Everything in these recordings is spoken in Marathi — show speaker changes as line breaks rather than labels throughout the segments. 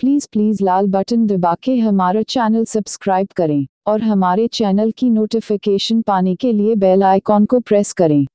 प्लीज लाल बटन दबा के हमारा चैनल सब्सक्राइब करें और हमारे चैनल की नोटिफिकेशन पाने के लिए बेल आइकॉन को प्रेस करें।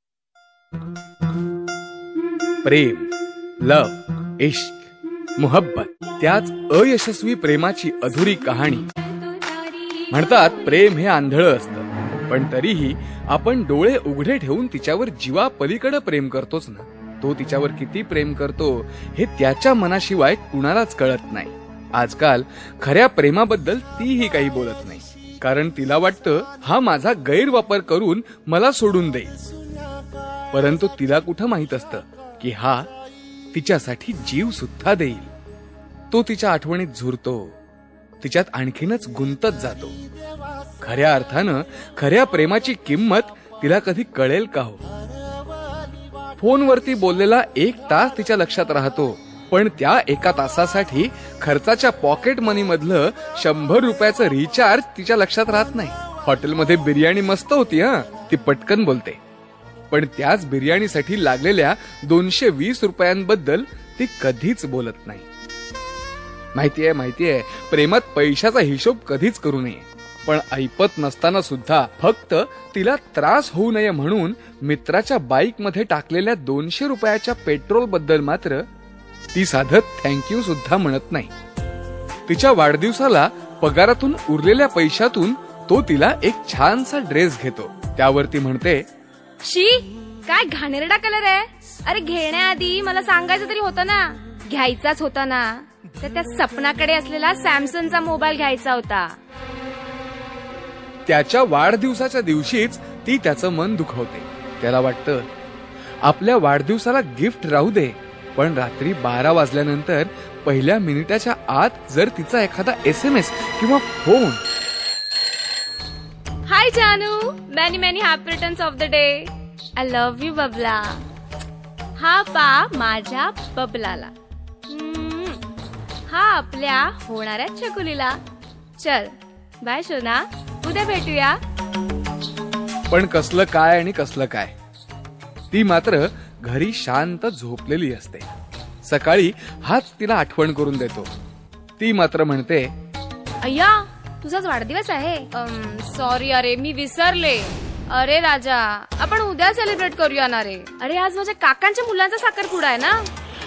प्रेम, लव, इश्क, मोहब्बत, त्याच अयशस्वी प्रेमाची अधुरी कहाणी। म्हणतात प्रेम हे आंधळं असतं, पण तरीही आपण डोळे उघडे ठेवून तिच्यावर जीवा पलीकडे प्रेम करतोच ना। तो तिच्यावर किती प्रेम करतो हे त्याच्या मनाशिवाय कुणालाच कळत नाही। आजकाल खऱ्या प्रेमाबद्दल तीही काही बोलत नाही, कारण तिला वाटतं हा माझा गैरवापर करून मला सोडून देईल। परंतु तिला कुठं माहित असतं की हा तिच्यासाठी जीव सुद्धा देईल। तो तिच्या आठवणीत झुरतो, तिच्यात आणखीनच गुंतत जातो। खऱ्या अर्थानं खऱ्या प्रेमाची किंमत तिला कधी कळेल का हो? फोनवरती बोललेला 1 तास तिच्या लक्षात राहतो, पण त्या 1 तासासाठी खर्चाच्या पॉकेट मनी मधलं 100 रुपयाचं रिचार्ज तिच्या लक्षात राहत नाही। हॉटेलमध्ये बिर्याणी मस्त होती ती पटकन बोलते, पण त्याच बिर्याणीसाठी लागलेल्या 220 रुपयांबद्दल ती कधीच बोलत नाही। माहितीये प्रेमात पैशाचा हिशोब कधीच करू नये, पण ऐपत नसताना सुद्धा फक्त तिला त्रास होऊ नये म्हणून मित्राच्या बाईक मध्ये टाकलेल्या 200 रुपयाच्या पेट्रोल बद्दल मात्र ती साधं थँक्यू सुद्धा म्हणत नाही। तिच्या वाढदिवसाला पगारातून उरलेल्या पैशातून तो तिला एक छानसा ड्रेस घेतो। त्यावरती म्हणते,
शी काय घाणेरडा कलर आहे। अरे घेण्याआधी मला सांगायचं तरी होतं ना, घ्यायचाच होता ना, तर त्या सपनाकडे असलेला सॅमसंगचा मोबाईल घ्यायचा होता।
त्याच्या वाढदिवसाच्या दिवशीच ती त्याचं मन दुखवते। त्याला वाटतं आपल्या वाढदिवसाला गिफ्ट राहू दे, पण रात्री 12 वाजल्यानंतर पहिल्या मिनिटाच्या आत जर तिचा एखादा SMS किंवा फोन,
हाय जानू, many happy returns of the day, I love you बबला, हा पा माझ्या बबलाला, हा आपल्या होणाऱ्या चकुलीला, चल बाय सोना, उद्या भेटूया।
पण कसलं काय आणि कसलं काय, ती मात्र घरी शांत झोपलेली असते। सकाळी हाच तिला आठवण करून देतो। ती मात्र म्हणते,
अय्या तुझाच वाढदिवस आहे, सॉरी अरे मी विसरले। अरे राजा आपण उद्या सेलिब्रेट करूया ना रे। अरे आज माझ्या काकांच्या मुलांचा साखरपुडा आहे ना।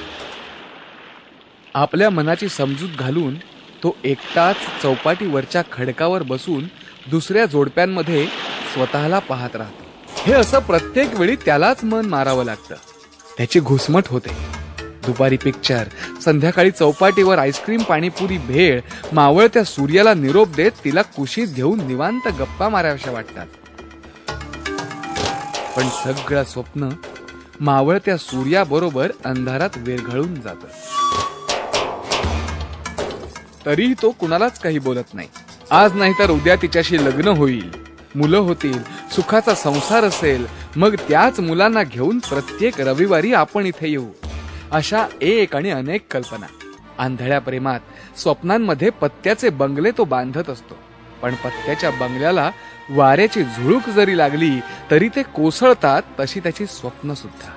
आपल्या मनाची समजूत घालून तो एकटाच चौपाटीवरच्या खडकावर बसून दुसऱ्या जोडप्यांमध्ये स्वतःला पाहत राहतो। हे असं प्रत्येक वेळी त्यालाच मन मारावं लागतं। त्याची घुसमट होते। दुपारी पिक्चर, संध्याकाळी चौपाटीवर आईस्क्रीम, पाणीपुरी, भेळ, मावळत्या सूर्याला निरोप देत तिला कुशीत घेऊन निवांत गप्पा माराव्याशा वाटतात। पण सगळं स्वप्न मावळत्या सूर्याबरोबर अंधारात विरघळून जातं। तरीही तो कुणालाच काही बोलत नाही। आज नाही तर उद्या तिच्याशी लग्न होईल, मुलं होतील, सुखाचा संसार असेल, मग त्याच मुलांना घेऊन प्रत्येक रविवारी आपण इथे येऊ, अशा एक आणि अनेक कल्पना। आंधळ्या प्रेमात स्वप्नांमध्ये पत्त्याचे बंगले तो बांधत असतो, पण पत्त्याच्या बंगल्याला वाऱ्याची झुळूक जरी लागली तरी ते कोसळतात, तशी त्याची स्वप्न सुद्धा।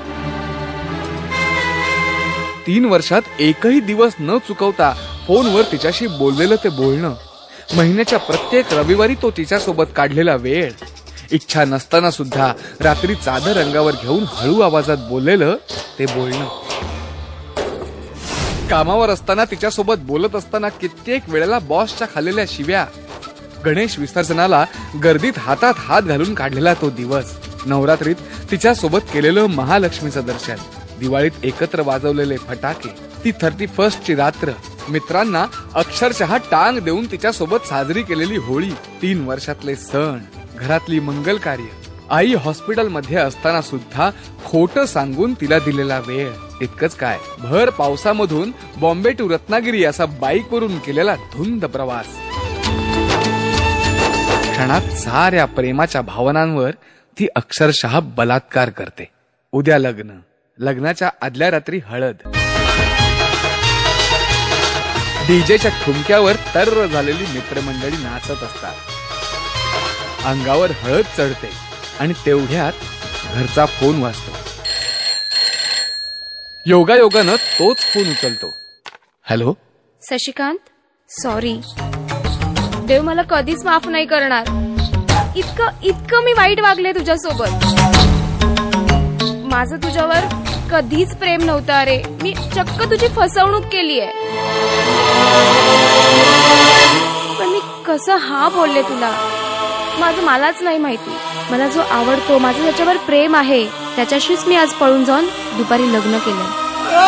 3 वर्षात एकही दिवस न चुकवता फोनवर तिच्याशी बोललेलं ते बोलणं, महिन्याच्या प्रत्येक रविवारी तो तिच्यासोबत काढलेला वेळ, इच्छा नसताना सुद्धा रात्री चादर अंगावर घेऊन हळू आवाजात बोललेलं ते बोलणं, कामावर असताना तिच्यासोबत बोलत असताना कित्येक वेळेला बॉसच्या खाल्लेल्या शिव्या, गणेश विसर्जनाला गर्दीत हातात हात घालून काढलेला तो दिवस, नवरात्रीत तिच्यासोबत केलेलं महालक्ष्मीचं दर्शन, दिवाळीत एकत्र वाजवलेले फटाके, ती 31st ची रात्र, मित्रांना अक्षरशः टांग देऊन तिच्यासोबत साजरी केलेली होळी, 3 वर्षातले सण, घरातली मंगल कार्य, आई हॉस्पिटलमध्ये असताना सुद्धा खोटं सांगून तिला दिलेला वेळ, इतकंच काय भर पावसामधून बॉम्बे टू रत्नागिरी असा बाईकवरून केलेला धुंद प्रवास। क्षणात साऱ्या प्रेमाच्या भावनांवर ती अक्षरशः बलात्कार करते। उद्या लग्न, लग्नाच्या आदल्या रात्री हळद, डीजेच्या ठुमक्यावर तर्र झालेली मित्रमंडळी नाचत असतात। अंगावर हळद चढते आणि तेवढ्यात घरचा फोन वाजतो। योगायोगानं तोच फोन उचलतो। Hello,
Shashikant, sorry. देव मला कधीच माफ नाही करणार. इतकं मी वाईट वागले तुझ्यासोबत. माझं तुझ्यावर कधीच प्रेम नव्हतं. अरे मी चक्क तुझी फसवणूक केली आहे. पण मी कसं हा बोलले तुला माझं मलाच नाही माहिती. मला जो आवडतो, माझं त्याच्यावर प्रेम आहे, त्याच्याशीच मी आज पळून जाऊन दुपारी लग्न केलं.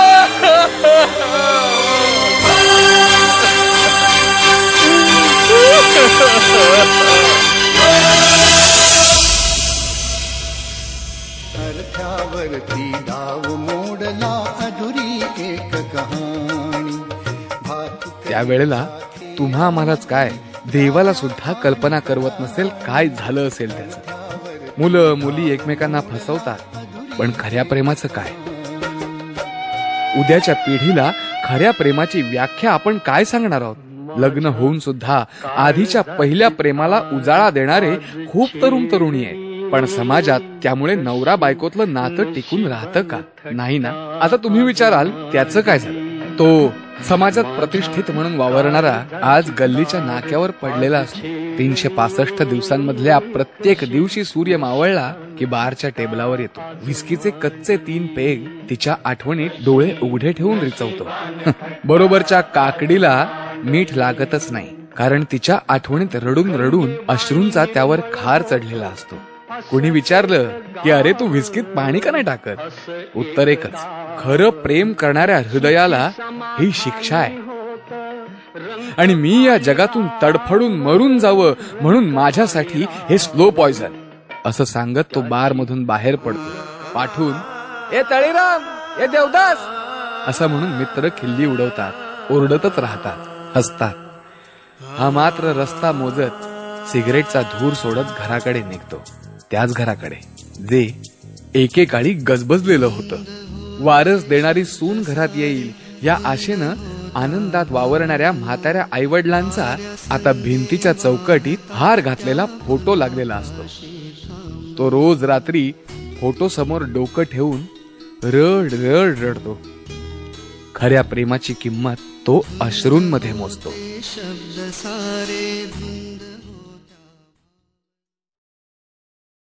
अर्थावरती डाव मोडला अधुरी एक कहाणी.
त्यावेळेला तुम्हा आम्हालाच काय, देवाला सुद्धा कल्पना करवत नसेल काय झालं असेल त्याचं. मुलं मुली एकमेकांना फसवतात, पण खऱ्या प्रेमाचं काय? उद्याच्या पिढीला खऱ्या प्रेमाची व्याख्या आपण काय सांगणार आहोत? लग्न होऊन सुद्धा आधीच्या पहिल्या प्रेमाला उजाळा देणारे खूप तरुण तरुणी आहेत. पण समाजात त्यामुळे नवरा बायकोतलं नातं टिकून राहतं का? नाही ना. आता तुम्ही विचाराल त्याचं काय झालं? तो समाजात प्रतिष्ठित म्हणून वावरणारा आज गल्लीच्या नाक्यावर पडलेला असतो. 365 दिवसांमधल्या प्रत्येक दिवशी सूर्य मावळला की बारच्या टेबलावर येतो. विस्कीचे कच्चे 3 पेग तिच्या आठवणीत डोळे उघडे ठेवून रिचवतो. बरोबरच्या काकडीला मीठ लागतच नाही, कारण तिच्या आठवणीत रडून रडून अश्रूंचा त्यावर खार चढलेला असतो. कुणी विचारलं की अरे तू विस्कीत पाणी का नाही टाकत? उत्तर एकच, खरं प्रेम करणाऱ्या हृदयाला ही शिक्षा आहे. आणि मी या जगातून तडफडून मरून जावं म्हणून माझ्यासाठी हे स्लो पॉइझन, असं सांगत तो बार मधून बाहेर पडतो. पाठून ए तळीराम, ए देवदास असं म्हणून मित्र खिल्ली उडवतात, ओरडतच राहतात, हसतात. हा मात्र रस्ता मोजत सिगरेटचा धूर सोडत घराकडे निघतो. त्याच घराकडे जे एकेकाळी गजबजलेलं होतं. वारस देणारी सून घरात येईल या आशेनं आनंदात वावरणाऱ्या म्हाताऱ्या आईवडिलांचा आता भिंतीच्या चौकटीत हार घातलेला फोटो लागलेला असतो. तो रोज रात्री फोटो समोर डोकं ठेवून रड रड रडतो. खऱ्या प्रेमाची किंमत तो अश्रूंमध्ये मोजतो.